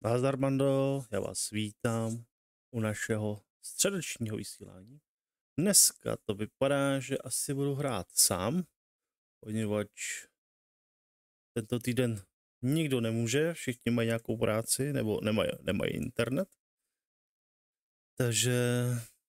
Nazdar, Mando, já vás vítám u našeho středečního vysílání. Dneska to vypadá, že asi budu hrát sám, poněvadž tento týden nikdo nemůže, všichni mají nějakou práci nebo nemají internet. Takže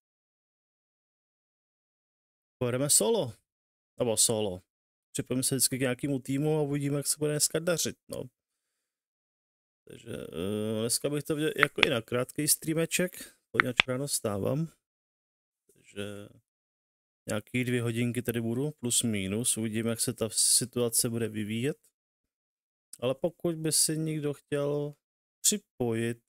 pojedeme solo, nebo solo. Připojíme se vždycky k nějakému týmu a uvidíme, jak se bude dneska dařit. No. Takže dneska bych to viděl jako i na krátký streameček, poněvadž ráno stávám. Takže nějaký 2 hodinky tady budu, plus minus, uvidíme, jak se ta situace bude vyvíjet. Ale pokud by si někdo chtěl připojit,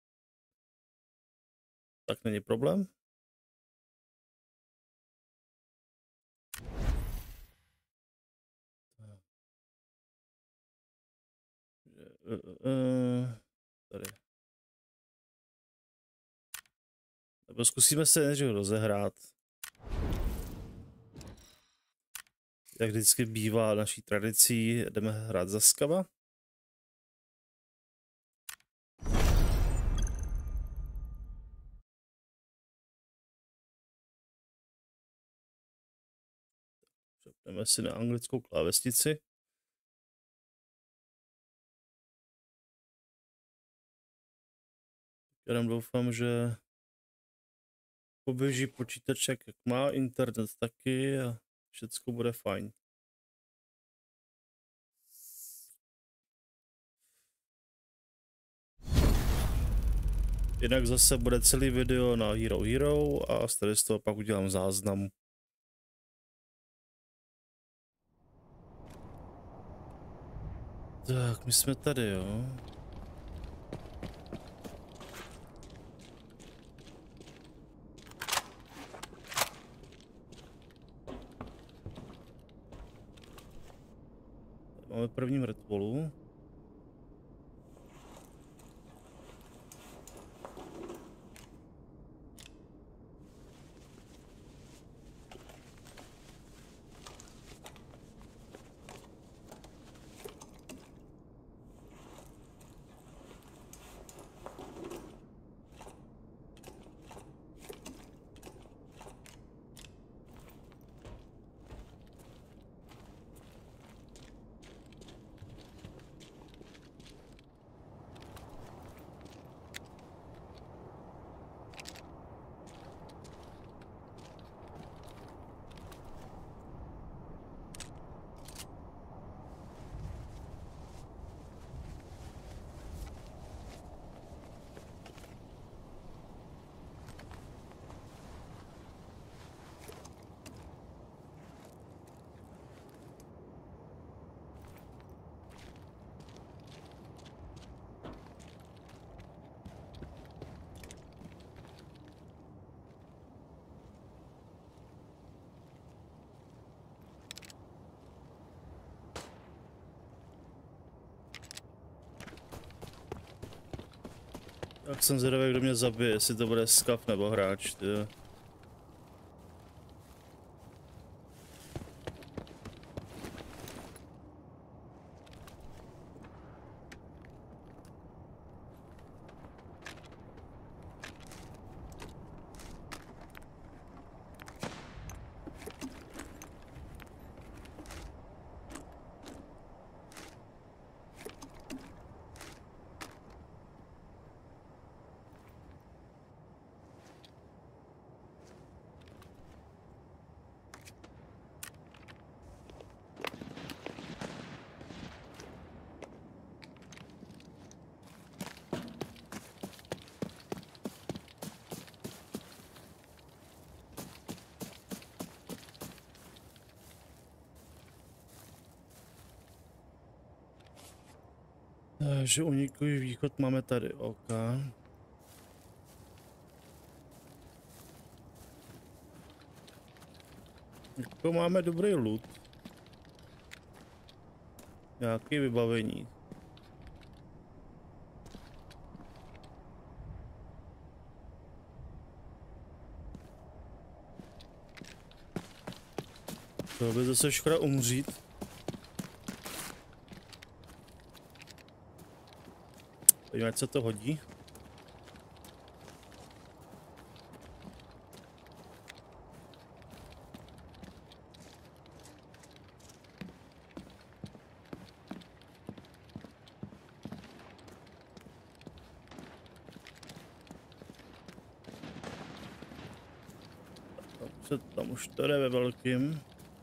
tak není problém. Tady. Nebo zkusíme se nejdřív rozehrát. Jak vždycky bývá naší tradicí, jdeme hrát za skava. Jdeme si na anglickou klávesnici. Jenom doufám, že poběží počítaček, jak má, internet taky a všecko bude fajn. Jinak zase bude celý video na Hero a z toho pak udělám záznam. Tak, my jsme tady, jo. Máme první mrtvolu. Tak jsem zvědavý, kdo mě zabije, jestli to bude skav nebo hráč, tyjo. Takže unikový východ máme tady, OK. Jako máme dobrý loot. Nějaké vybavení. To by zase škoda umřít. Podívejme, co to hodí. Tam už to jde ve velkým.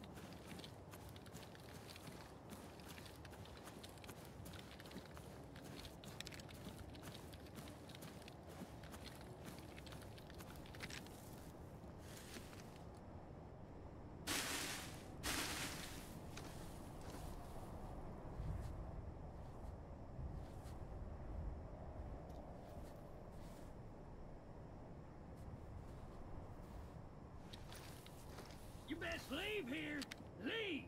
Best leave here. Leave.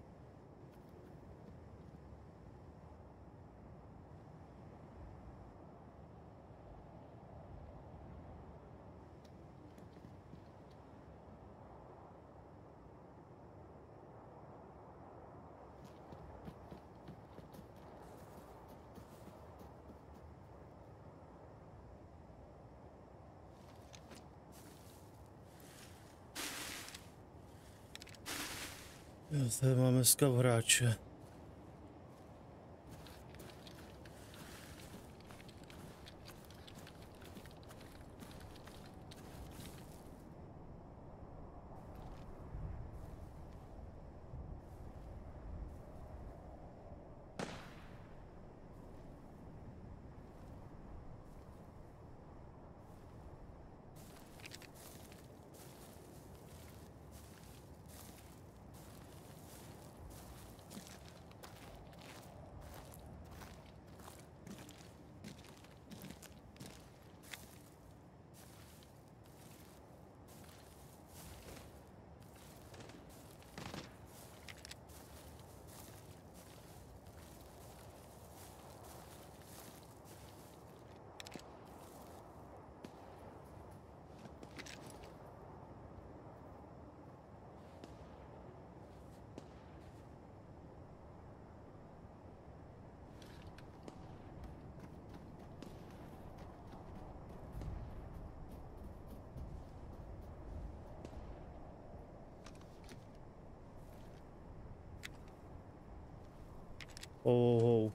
Tady máme skav hráče. Oh.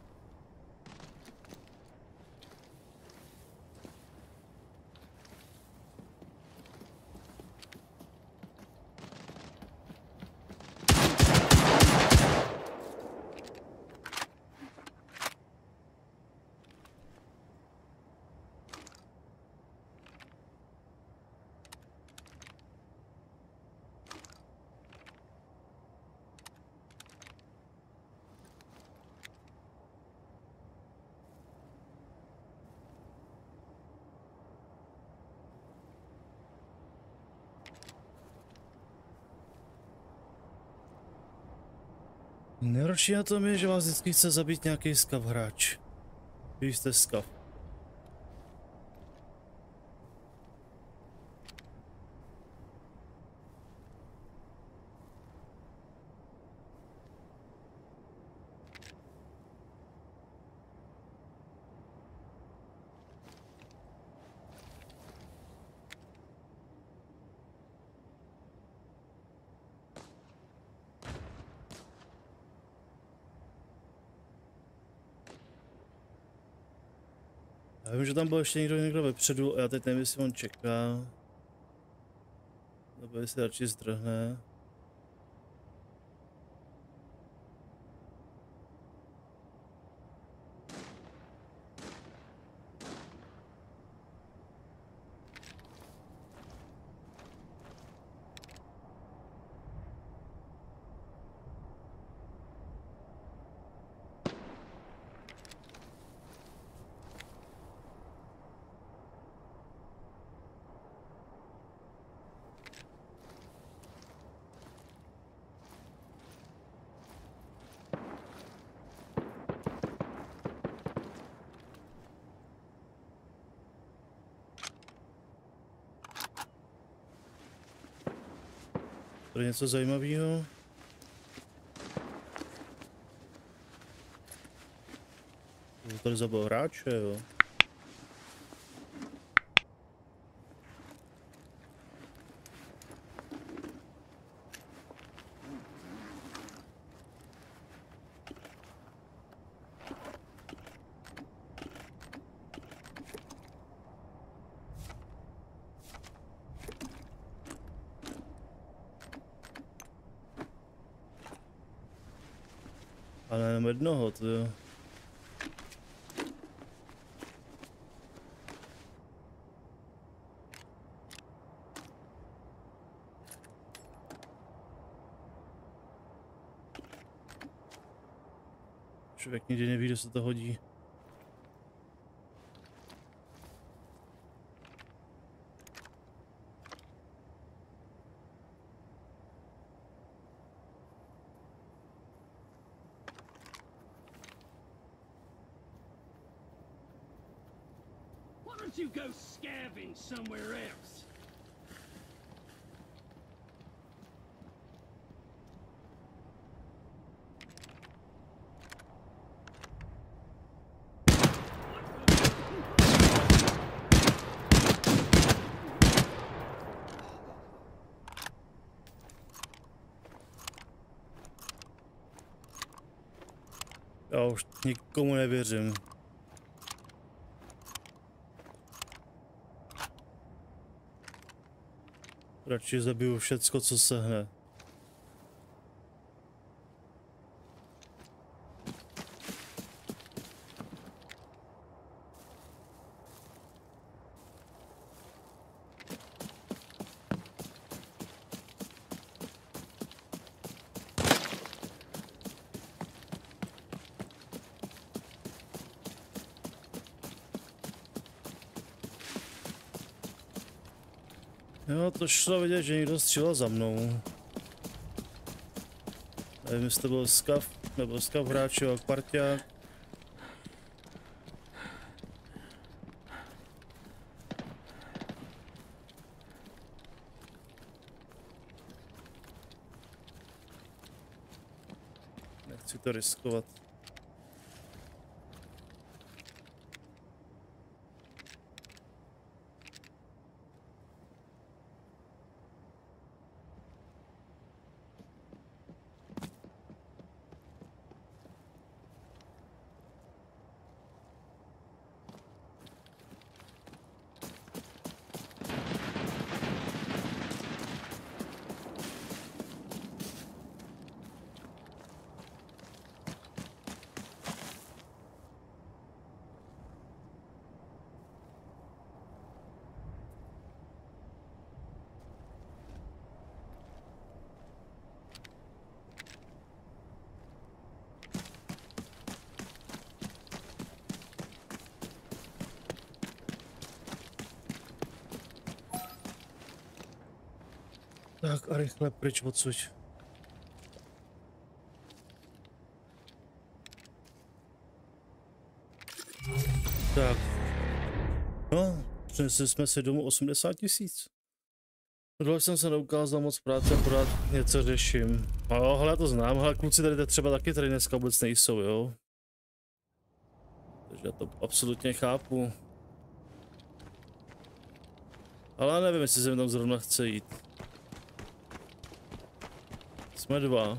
Nejhorší na tom je, že vás vždycky chce zabít nějaký skav hráč. Vy jste skav. Já vím, že tam byl ještě někdo vepředu a já teď nevím, jestli on čeká. Nebo jestli radši zdrhne. Tady něco zajímavého. Tady zabil hráče, jo. Ale jenom jednoho, to jo. Člověk nikdy neví, kdo se to hodí. Why don't you go scavenge somewhere else? Já už nikomu nevěřím. Radši zabiju všecko, co se hne. Jo, to šlo vidět, že někdo střílel za mnou. Nevím, jestli to byl skav, nebo skav hráčů, parťák. Nechci to riskovat. Tak a rychle pryč odsud. Tak. No, přinesli jsme si domů 80 000. Tohle jsem se neukázal moc práce, pořád něco řeším. A jo, hele, to znám, hele, kluci tady třeba taky tady dneska vůbec nejsou, jo. Takže já to absolutně chápu. Ale nevím, jestli se mi tam zrovna chce jít. Jsme dva.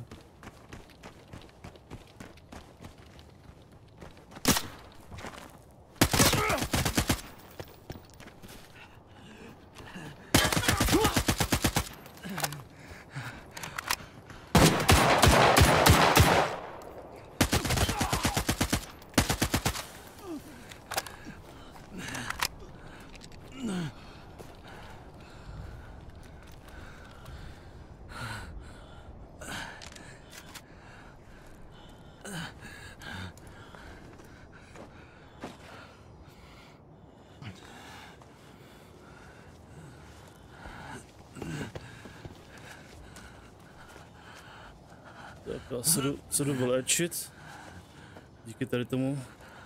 Tak já se jdu vylečit. Díky tady tomu.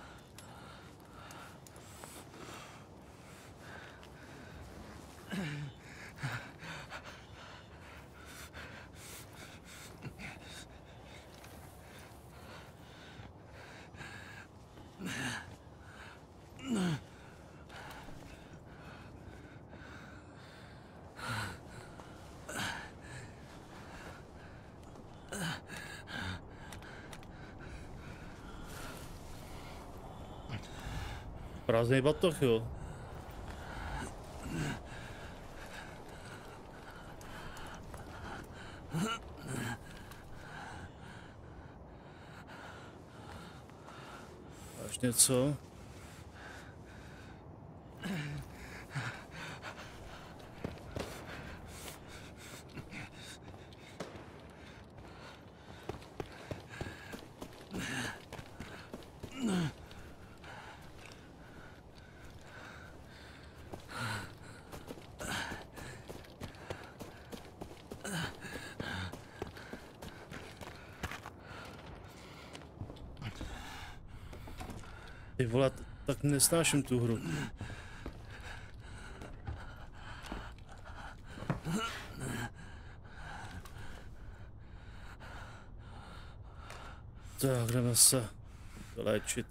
Prázdnej batoh, jo. už něco. Ty vole, tak nesnáším tu hru. Tak, jdeme se léčit.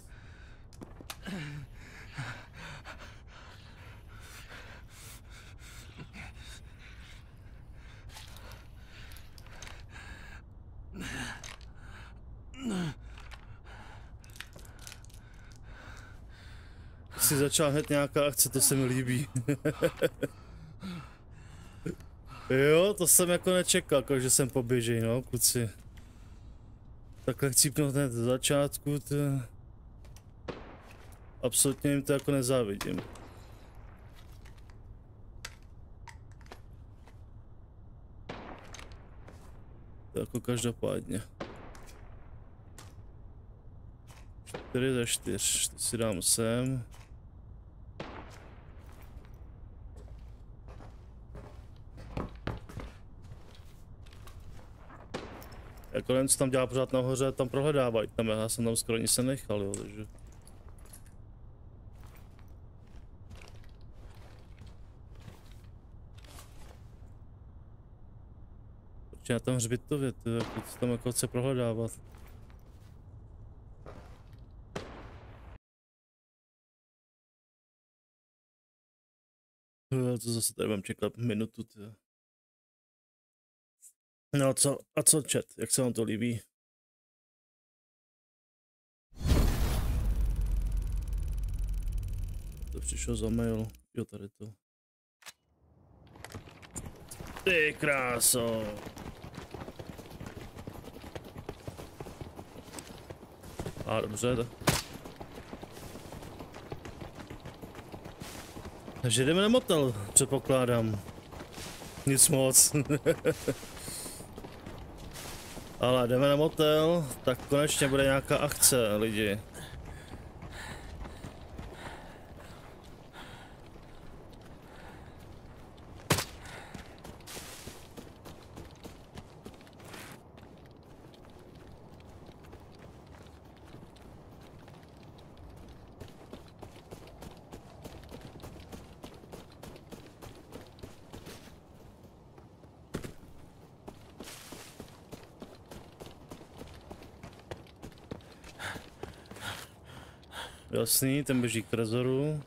Si začala hned nějaká akce, to se mi líbí. Jo, to jsem jako nečekal, jako že jsem poběžej, no, kluci. Takhle chcípnout hned do začátku, to... Absolutně jim to jako nezávidím. To jako každopádně. 4 ze 4, to si dám sem. Jako nevím, co tam dělá pořád nahoře, tam prohledávají, tam já jsem tam skoro nic nechal, jo, takže... Proč na tom hřbitově, to jako, co tam jako chce prohledávat? To zase tady mám čekat minutu, tyjo. No a co chat, jak se vám to líbí? To přišel za mail, jo tady to. Ty kráso. A dobře, tak. Takže jdeme na motel, předpokládám. Nic moc. Ale jdeme na motel, tak konečně bude nějaká akce, lidi. Jasný, ten běží k trezoru.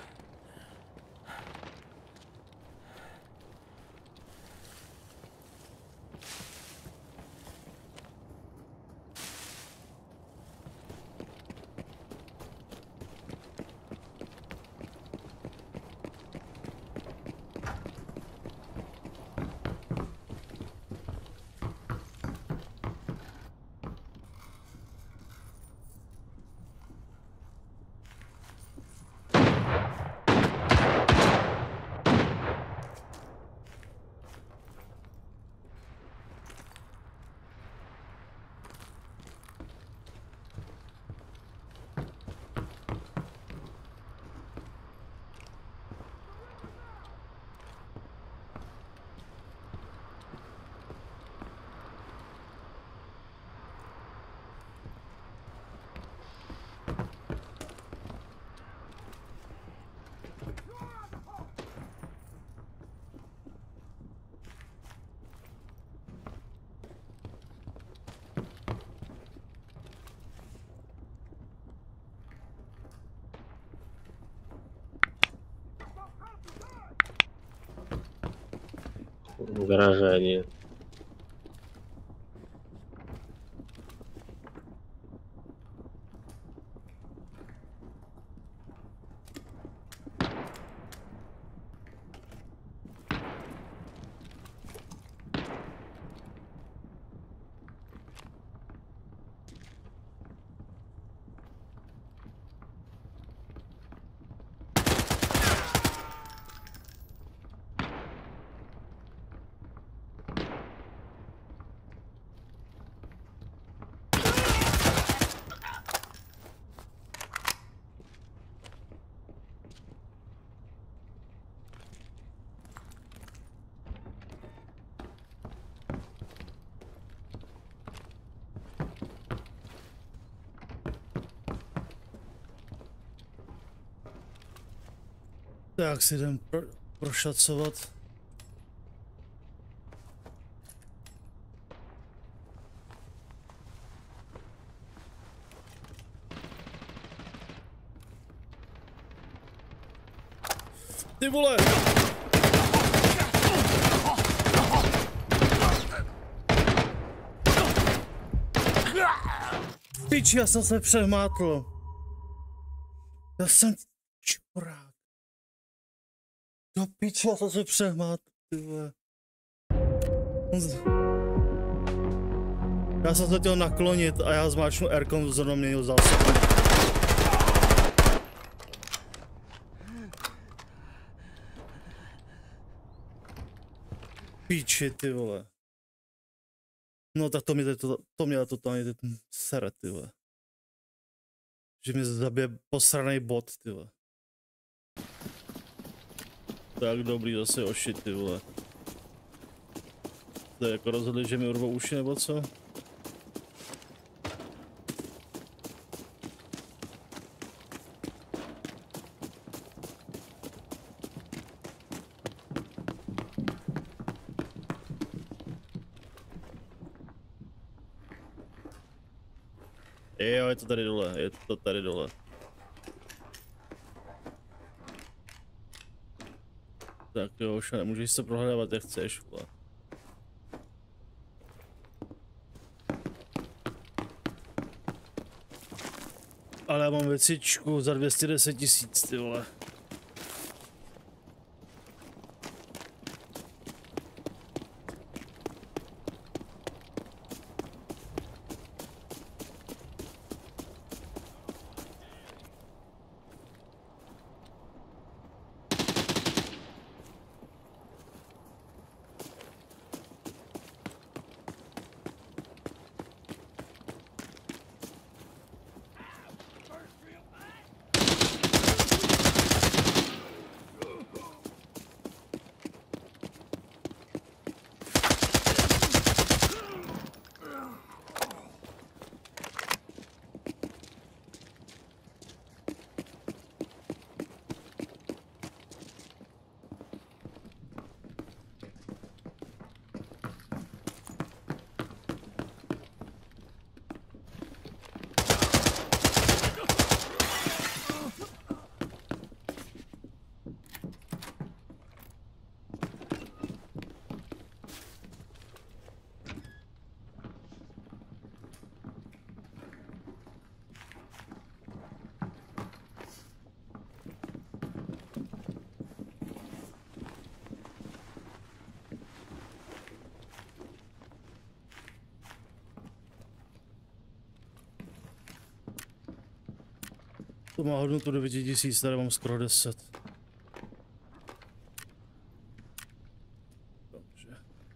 Выражение. Tak si jdem prošacovat. Ty vole! Piči, já jsem se přehmátl. Já jsem čurák. Do piči, já jsem se přehmátl, ty vole. Já jsem se chtěl naklonit a já zmáčknu R-kom, zrovna měnil zásobu. Píči, ty vole. No tak to mě totálně sere, ty vole. Že mě zabije posranej bot, ty vole. Tak dobrý, zase oši, ty vole. To je jako rozhodli, že mi urvou uši, nebo co? Jo, je to tady dole, je to tady dole. Tak jo, už nemůžeš se prohledávat, jak chceš, vole. Ale já mám věcičku za 210 000, ty vole. To má hodnotu 9000, tady mám skoro 10. Dobře.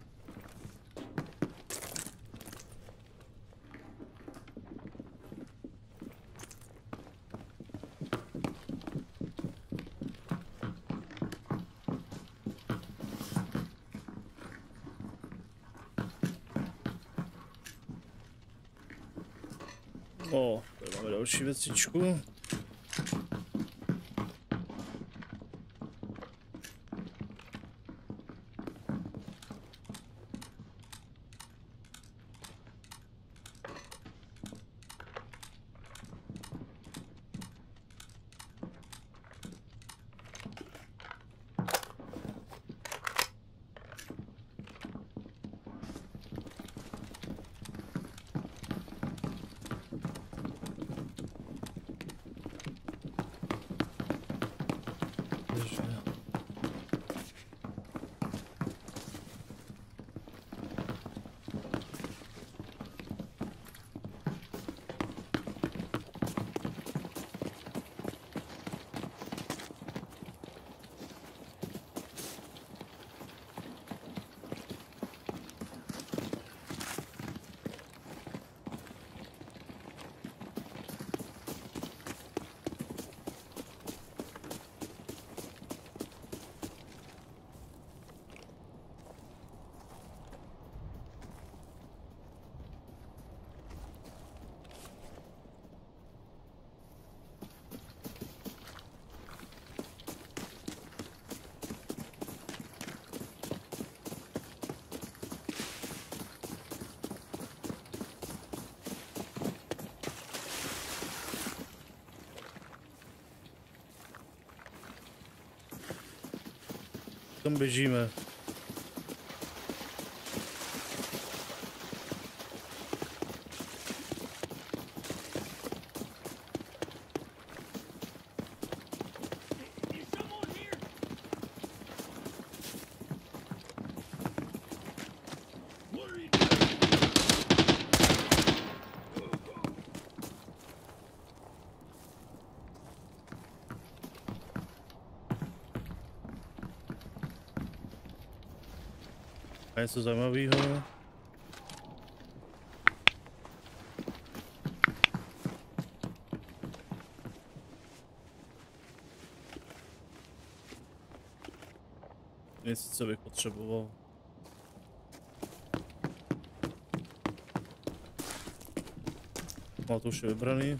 O, tady máme další věcičku. Kam běžíme? Is someone here? What are you doing? A něco zajímavého? Něco, co bych potřeboval. Má to už je vybraný.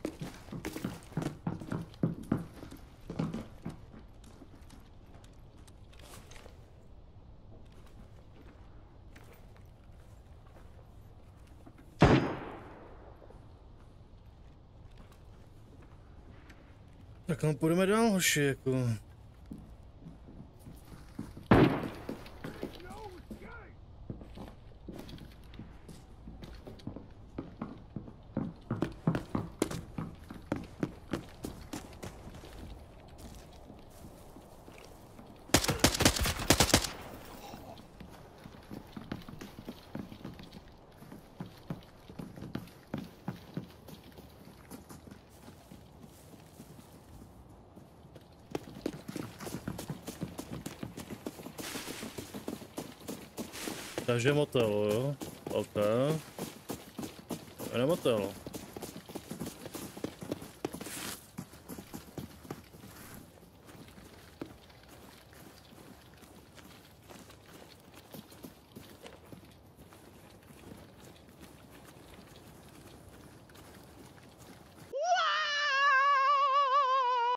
Tak kam půjdeme dál, hoši, jako. Takže motel, jo? OK. To je motel.